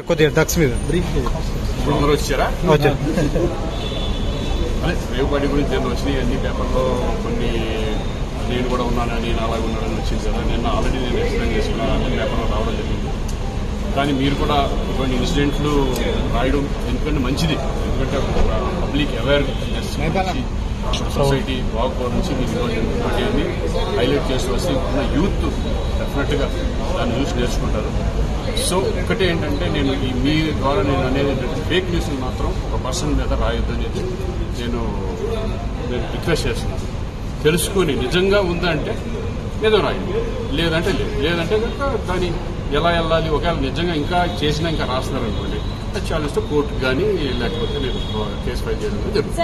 Sir కొద్దిగా drugs మీద brief అందరూ వచ్చారా? వచ్చారు. అదే రేవుపాటి గురించి నేను వచ్చినాయి అన్ని పేపర్లో కొన్ని నేను కూడా ఉన్నానని నేను అలాగే ఉన్నానని వచ్చింది కదా. నిన్న ఆల్రెడీ నేను ఎక్స్ప్లెయిన్ చేసుకున్నా, అన్ని పేపర్లో రావడం జరిగింది. కానీ మీరు కూడా కొన్ని ఇన్సిడెంట్లు రాయడం ఎందుకంటే మంచిది. ఎందుకంటే పబ్లిక్ అవేర్నెస్ సొసైటీ బాగుపోవడం నుంచి మీరు వాటిని హైలైట్ చేసి వస్తే ఉన్న యూత్ డెఫినెట్గా దాన్ని చూసి నేర్చుకుంటారు. సో ఒకటే ఏంటంటే నేను మీ ద్వారా నేను అనేది ఏంటంటే ఫేక్ న్యూస్ని మాత్రం ఒక పర్సన్ మీద రాయొద్దని నేను రిక్వెస్ట్ చేస్తున్నాను. తెలుసుకొని నిజంగా ఉందంటే ఏదో రాయండి, లేదంటే లేదంటే కనుక దాన్ని ఎలా వెళ్ళాలి. ఒకవేళ నిజంగా ఇంకా చేసినా ఇంకా రాస్తున్నారు అనుకోండి, అది ఛాలెంజ్ తో కోర్టు కానీ లేకపోతే నేను కేసు ఫైల్ చేయడం జరుగుతుంది.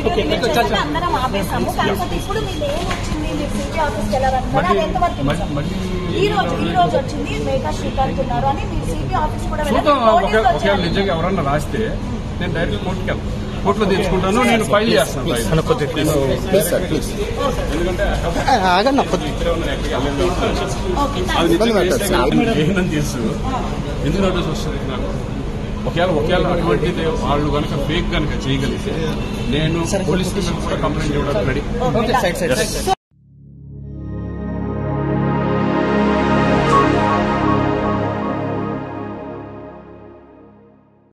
చూద్దాం, ఒకవేళ నిజంగా ఎవరన్నా రాస్తే నేను డైరెక్ట్ కోర్టుకి వెళ్తాను, కోర్టులో తెచ్చుకుంటాను, నేను ఫైల్ చేస్తాను. ఎందుకంటే ఏంటని తెలుసు ఎందుకు నోటీస్ వస్తుంది నాకు. ఒకవేళ అటువంటిది వాళ్ళు కనుక ఫేక్ కనుక చేయగలిగితే నేను పోలీస్ స్టేషన్ కూడా కంప్లైంట్ ఇవ్వడానికి రెడీ.